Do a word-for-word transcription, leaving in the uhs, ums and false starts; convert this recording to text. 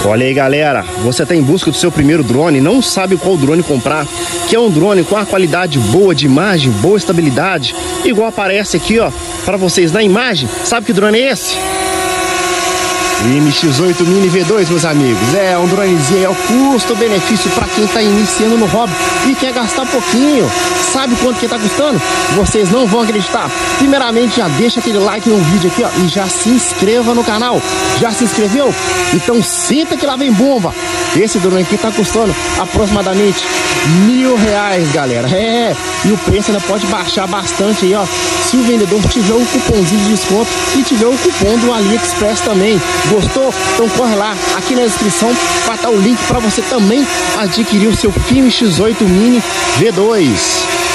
Olha aí, galera, você está em busca do seu primeiro drone, não sabe qual drone comprar, que é um drone com a qualidade boa de imagem, boa estabilidade, igual aparece aqui, ó, para vocês na imagem. Sabe que drone é esse? M X oito Mini V dois, meus amigos. É um dronezinho, é o custo-benefício para quem está iniciando no hobby e quer gastar pouquinho. Sabe quanto que tá custando? Vocês não vão acreditar. Primeiramente, já deixa aquele like no vídeo aqui, ó, e já se inscreva no canal. Já se inscreveu? Então senta que lá vem bomba. Esse drone aqui tá custando aproximadamente mil reais, galera. É, e o preço ainda pode baixar bastante aí, ó, se o vendedor tiver o cupomzinho de desconto e tiver o cupom do AliExpress também. Gostou? Então corre lá, aqui na descrição vai estar o link para você também adquirir o seu M X oito Mini V dois.